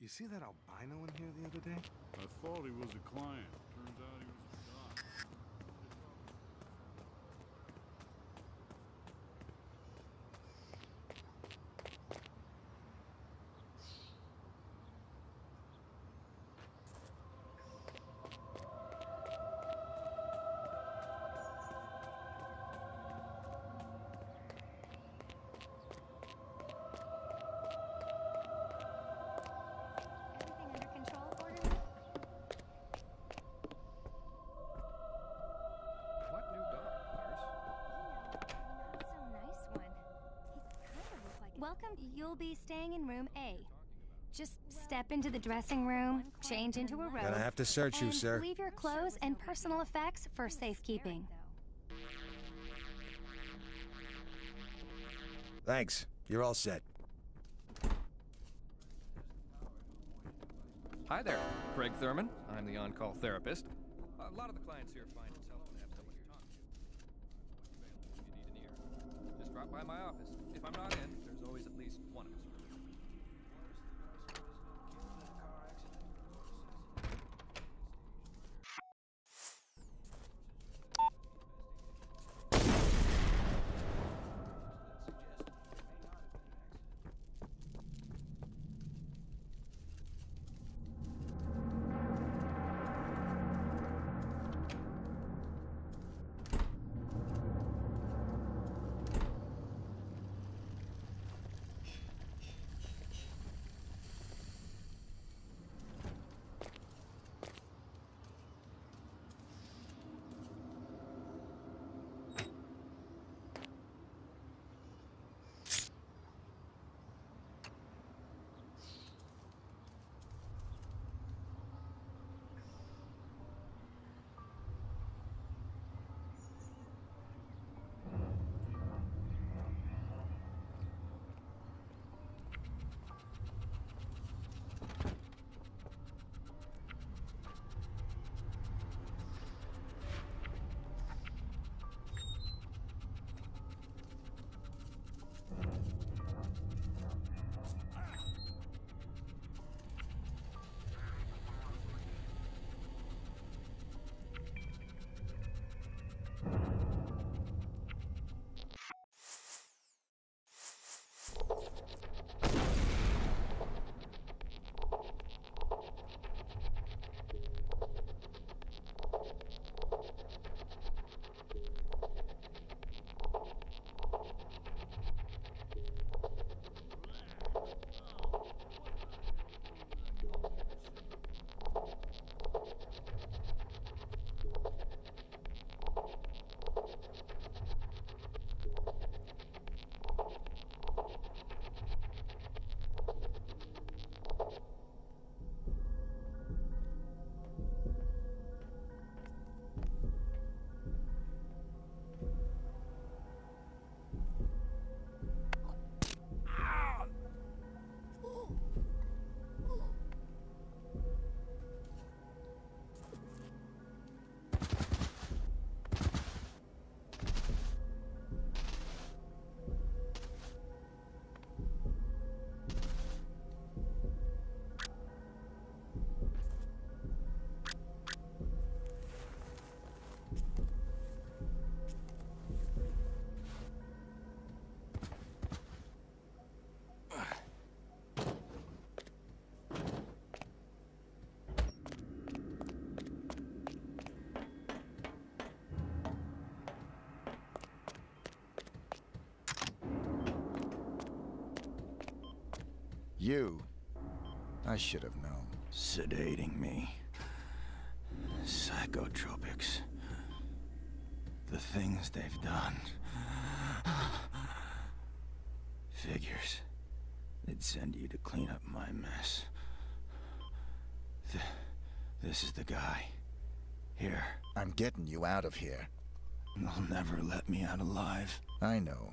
You see that albino in here the other day? I thought he was a client. Turns out he was a doc. Welcome. You'll be staying in room A. Just step into the dressing room, change into a robe. Gonna have to search you, sir. Leave your clothes and personal effects for safekeeping. Thanks. You're all set. Hi there, Craig Thurman. I'm the on-call therapist. A lot of the clients here find it's helpful to have someone to talk to. If you need an ear, just drop by my office. If I'm not in, there's always at least one of us. You. I should have known. Sedating me. Psychotropics. The things they've done. Figures. They'd send you to clean up my mess. This is the guy. Here. I'm getting you out of here. They'll never let me out alive. I know.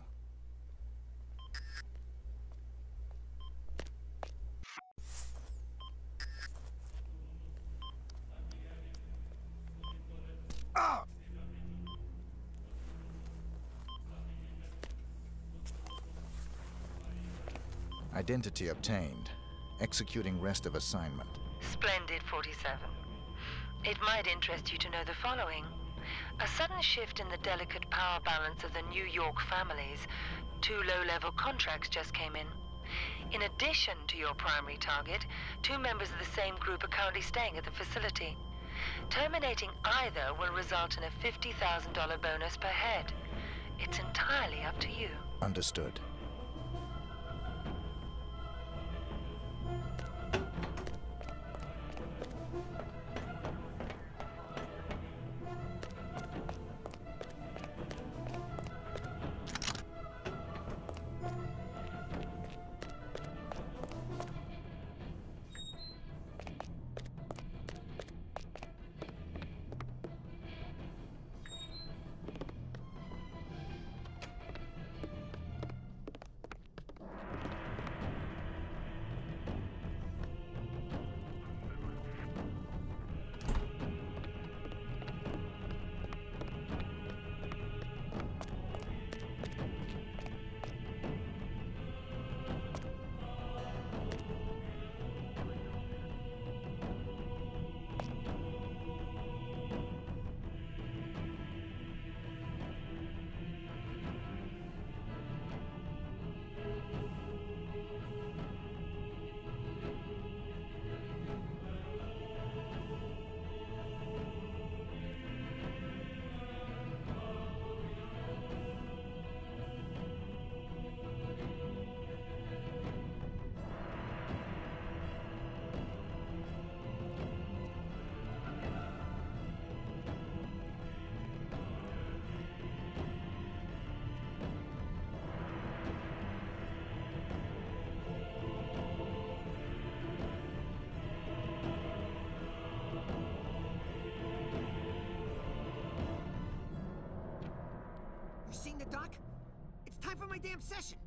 Identity obtained. executing rest of assignment. Splendid, 47. It might interest you to know the following. A sudden shift in the delicate power balance of the New York families. 2 low-level contracts just came in. In addition to your primary target, 2 members of the same group are currently staying at the facility. Terminating either will result in a $50,000 bonus per head. It's entirely up to you. Understood. You seen the doc? It's time for my damn session.